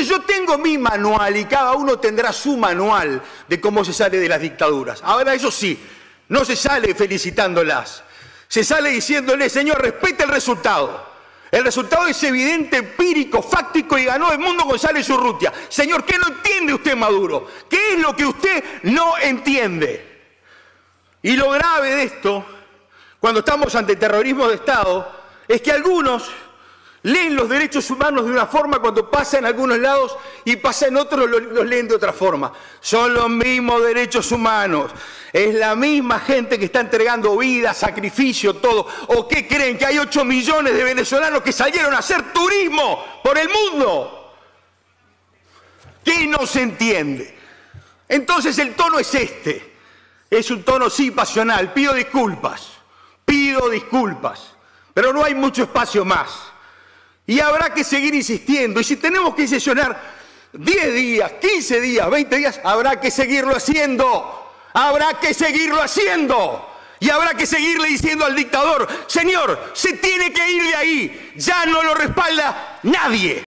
Entonces yo tengo mi manual y cada uno tendrá su manual de cómo se sale de las dictaduras. Ahora, eso sí, no se sale felicitándolas. Se sale diciéndole, señor, respete el resultado. El resultado es evidente, empírico, fáctico y ganó Edmundo González Urrutia. Señor, ¿qué no entiende usted, Maduro? ¿Qué es lo que usted no entiende? Y lo grave de esto, cuando estamos ante terrorismo de Estado, es que algunos leen los derechos humanos de una forma cuando pasa en algunos lados y pasa en otros los leen de otra forma. Son los mismos derechos humanos. Es la misma gente que está entregando vida, sacrificio, todo. ¿O qué creen? ¿Que hay 8 millones de venezolanos que salieron a hacer turismo por el mundo? ¿Qué no se entiende? Entonces el tono es este. Es un tono, sí, pasional. Pido disculpas, pero no hay mucho espacio más. Y habrá que seguir insistiendo. Y si tenemos que sesionar 10 días, 15 días, 20 días, habrá que seguirlo haciendo. Habrá que seguirlo haciendo. Y habrá que seguirle diciendo al dictador, señor, se tiene que ir de ahí. Ya no lo respalda nadie.